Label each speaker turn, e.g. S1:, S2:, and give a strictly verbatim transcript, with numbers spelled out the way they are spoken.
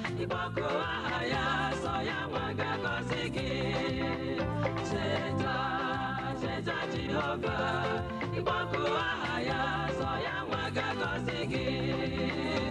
S1: ịkpọku aha ya sọ ya nwa ga-agọzi gị cheta cheta Jehova ịkpọku aha ya sọ ya nwa ga-agọzi gị